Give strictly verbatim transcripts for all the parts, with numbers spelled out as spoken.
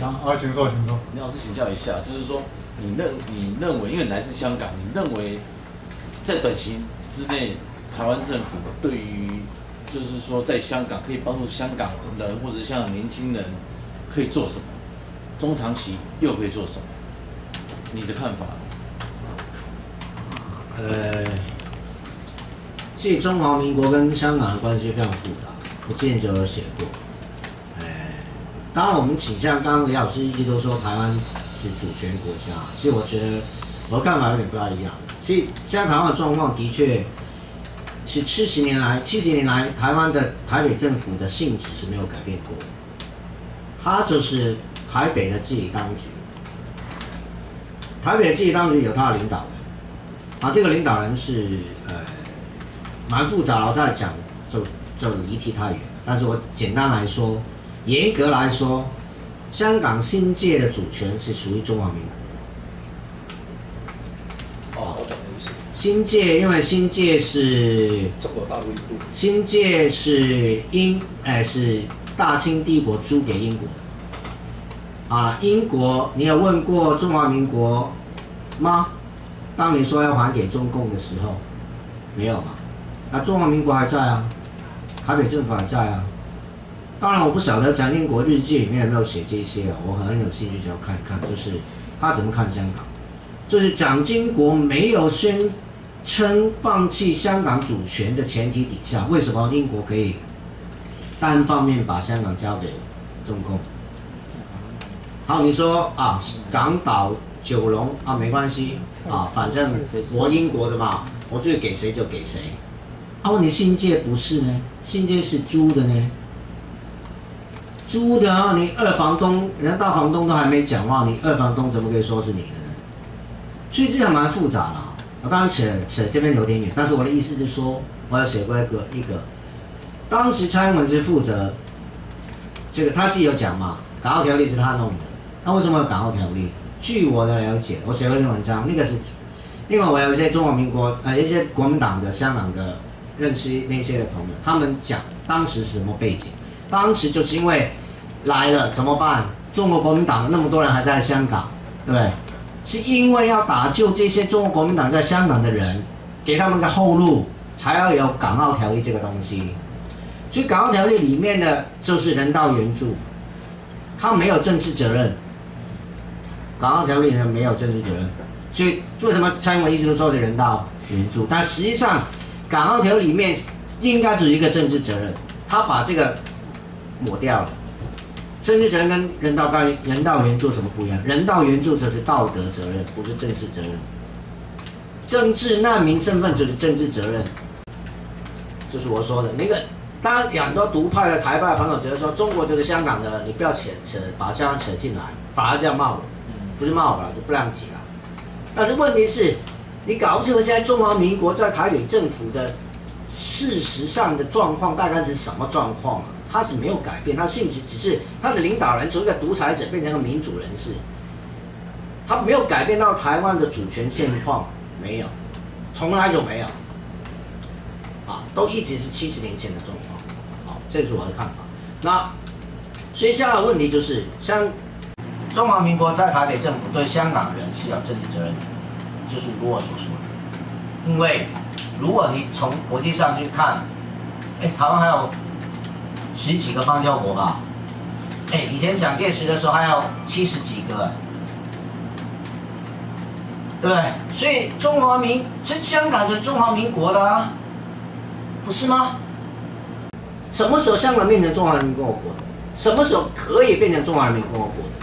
啊，啊，请说，请说。 林老师请教一下，就是说，你认你认为，因为你来自香港，你认为在短期之内，台湾政府对于就是说，在香港可以帮助香港人或者香港年轻人可以做什么？中长期又可以做什么？你的看法？ 呃，其实中华民国跟香港的关系非常复杂，我之前就有写过。呃，当然我们倾向，刚刚李老师一直都说台湾是主权国家，其实我觉得我的看法有点不太一样。其实现在台湾的状况的确是七十年来，七十年来台湾的台北政府的性质是没有改变过，它就是台北的自己当局。台北的自己当局有它的领导人，啊，这个领导人是呃蛮复杂，我再讲就就离题太远。但是我简单来说，严格来说，香港新界的主权是属于中华民国。 哦，我懂的意思。 新界，因为新界是中国大陆一部分。 新界是英，哎、呃、是大清帝国租给英国的。啊，英国，你有问过中华民国吗？当你说要还给中共的时候，没有嘛？那中华民国还在啊，台北政府还在啊。当然，我不晓得蒋经国日记里面有没有写这些啊，我很有兴趣想要看一看，就是他怎么看香港。就是蒋经国没有宣称放弃香港主权的前提底下，为什么英国可以单方面把香港交给中共？好，你说啊，港岛、九龙啊，没关系啊，反正我英国的嘛，我最给谁就给谁。啊，问题新界不是呢，新界是租的呢，租的啊，你二房东，人家大房东都还没讲话，你二房东怎么可以说是你的呢？所以这还蛮复杂的。我刚刚扯扯这边有点远，但是我的意思是说，我要写过一个一个，当时蔡英文是负责这个，他自己有讲嘛，港澳条例是他弄的。那为什么有港澳条例？据我的了解，我写过一篇文章，那个是，因为我有一些中华民国呃一些国民党的香港的认识那些的朋友，他们讲当时是什么背景？当时就是因为来了怎么办？中国国民党那么多人还在香港，对不对？是因为要打救这些中国国民党在香港的人，给他们个后路，才要有港澳条例这个东西。所以港澳条例里面的就是人道援助，他没有政治责任。港澳条例里面没有政治责任，所以为什么蔡英文一直都说是人道援助？但实际上，港澳条例里面应该只有一个政治责任，他把这个抹掉了。政治责任跟人道人道援助什么不一样？人道援助则是道德责任，不是政治责任。政治难民身份就是政治责任，就是我说的那个。当然，很多独派的台派的朋友觉得说，中国就是香港的，你不要扯扯把香港扯进来，反而这样骂我。不是骂我了，就不谅解了。但是问题是，你搞不清楚现在中华民国在台北政府的事实上的状况大概是什么状况啊？它是没有改变，它性质只是它的领导人从一个独裁者变成一个民主人士，它没有改变到台湾的主权现况，没有，从来就没有，啊，都一直是七十年前的状况。好，这是我的看法。那所以现在的问题就是，像中华民国在台北政府对香港人是有政治责任的，就是如我所说的。因为如果你从国际上去看，哎，台湾还有十几个邦交国吧？哎，以前蒋介石的时候还有七十几个，对不对？所以中华民，这香港就是中华民国的啊，不是吗？什么时候香港变成中华人民共和国的？什么时候可以变成中华人民共和国的？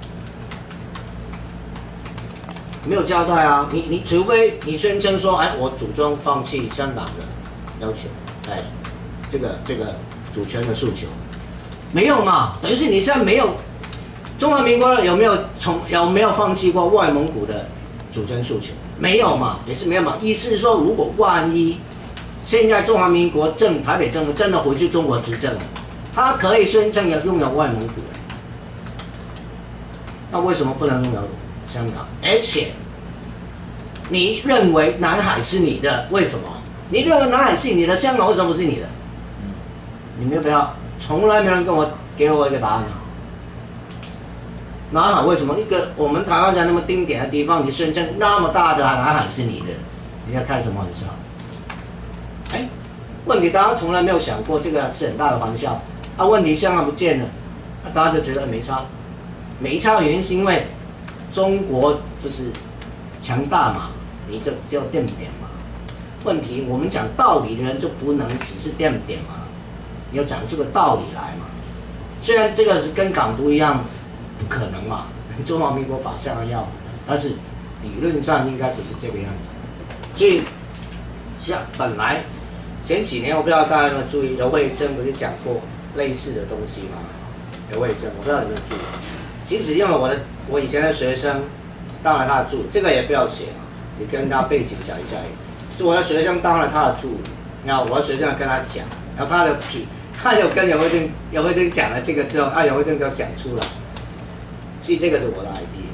没有交代啊！你你除非你宣称说，哎，我主张放弃香港的要求，哎，这个这个主权的诉求，没有嘛？等于是你现在没有中华民国有没有从有没有放弃过外蒙古的主权诉求？没有嘛，也是没有嘛。意思是说，如果万一现在中华民国政台北政府真的回去中国执政了，他可以宣称要拥有外蒙古，那为什么不能拥有香港？而且你认为南海是你的，为什么？你认为南海是你的，香港为什么不是你的？你没有不要，从来没有人跟我给我一个答案。 南海为什么一个我们台湾在那么丁点的地方，你宣称那么大的南海是你的？你在开什么玩笑？哎，问题大家从来没有想过，这个是很大的玩笑。啊，问题香港不见了，啊，大家就觉得没差。没差的原因是因为中国就是强大嘛，你就就垫点嘛。问题我们讲道理的人就不能只是垫点嘛，你要讲出个道理来嘛。虽然这个是跟港独一样，不可能嘛，中华民国法上要，但是理论上应该就是这个样子。所以像本来前几年我不知道大家有没有注意，游惠珍不是讲过类似的东西吗？游惠珍，我不知道有没有注意。其实因为我的我以前的学生，当了他的助理，这个也不要写嘛，只跟他背景讲一下而已。就我的学生当了他的助理，然后我的学生跟他讲，然后他的体，他有跟游惠珍游惠珍讲了这个之后，啊游惠珍就讲出来，所以这个是我的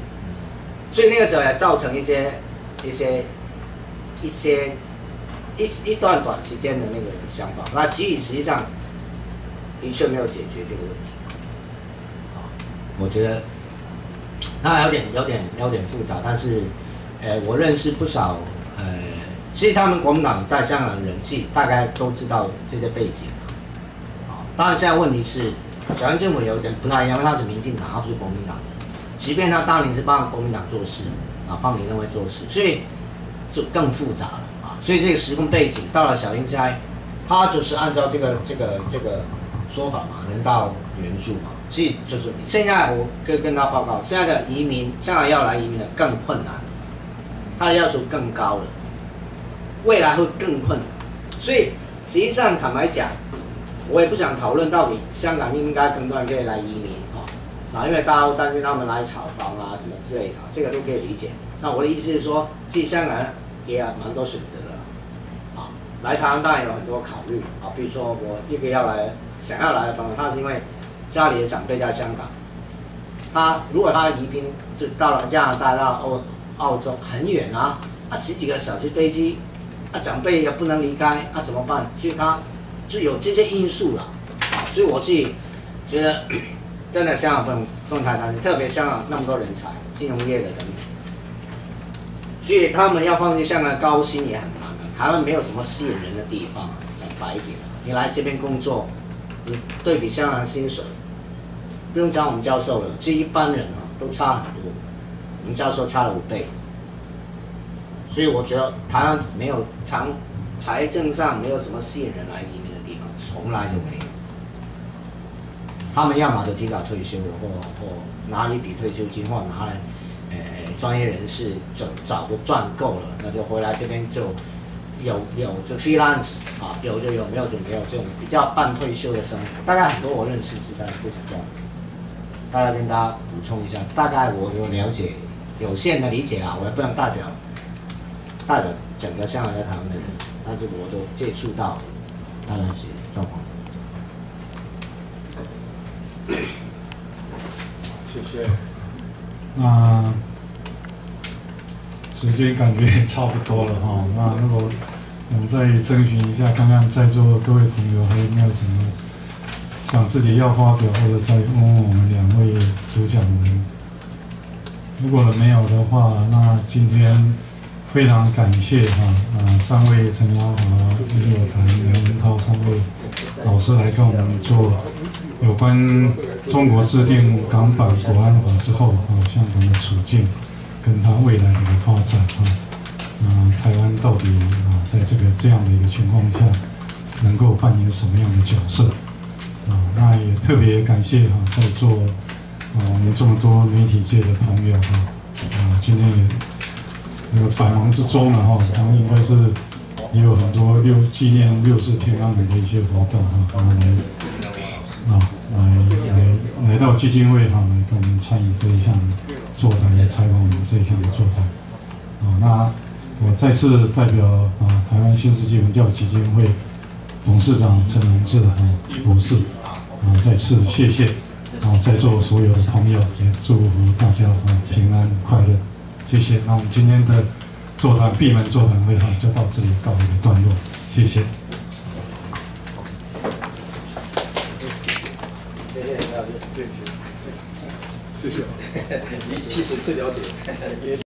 idea。所以那个时候也造成一些一些一些一一段短时间的那个想法，那其实实际上的确没有解决这个问题。我觉得那有点有点有点复杂，但是，呃，我认识不少，呃，其实他们国民党在香港的人气大概都知道这些背景。啊，当然现在问题是，小英政府有点不太一样，因为他是民进党，他不是国民党。即便他当年是帮国民党做事，啊，帮李登辉做事，所以就更复杂了啊。所以这个时空背景到了小英现在，他就是按照这个这个这个说法嘛，人道援助嘛。所以就是现在我跟跟他报告，现在的移民，香港要来移民的更困难，他的要求更高了，未来会更困难。所以实际上坦白讲，我也不想讨论到底香港应不应该更多人可以来移民啊，啊，因为大家都担心他们来炒房啊什么之类的，这个都可以理解。那我的意思是说，其实香港也有蛮多选择的，啊，来台湾当然有很多考虑啊，比如说我一个要来想要来的朋友，他是因为家里的长辈在香港，他如果他移民就到了加拿大、到澳澳洲很远啊，啊十几个小时飞机，啊长辈也不能离开，啊怎么办？所以他就有这些因素了，啊，所以我自己觉得真的香港不能不能太担心，特别香港那么多人才，金融业的人，所以他们要放弃香港高薪也很难的。台湾没有什么吸引人的地方，讲白一点，你来这边工作，你对比香港的薪水。不用讲我们教授了，其实一般人啊都差很多，我们教授差了五倍，所以我觉得台湾没有长财政上没有什么吸引人来移民的地方，从来就没有。他们要么就提早退休的，或或拿一笔退休金，或拿来，呃专业人士早早就赚够了，那就回来这边就有有就 freelance 啊，有就有，没有就没有，这种比较半退休的生活，大概很多我认识是但不是这样子。大概跟大家补充一下，大概我有了解，有限的理解啊，我也不能代表代表整个香港在台湾的人，但是我就接触到，当然是状况。 谢谢。那时间感觉也差不多了哈，那如果我们再征询一下，看看在座各位朋友还有没有什么想自己要发表，或者再问问我们两位主讲人。如果没有的话，那今天非常感谢哈啊三位陈耀华、李有谈、梁文涛三位老师来跟我们做有关中国制定港版国安法之后啊香港的处境跟它未来的一个发展啊，啊台湾到底啊在这个这样的一个情况下能够扮演什么样的角色？啊，那也特别感谢哈，在座啊我们这么多媒体界的朋友哈，啊今天也那个百忙之中了哈，他们应该是也有很多六纪念六四天安门的一些活动哈，他们来啊来来来到基金会哈，来跟我们参与这一项座谈，来采访我们这一项的座谈。啊，那我再次代表啊台湾新世纪文教基金会董事长陈荣志啊博士啊，再次谢谢啊在座所有的朋友，也祝福大家啊平安快乐，谢谢。那我们今天的座谈闭门座谈会哈就到这里告一个段落，谢谢。 谢谢。 对，谢谢。你其实最了解，也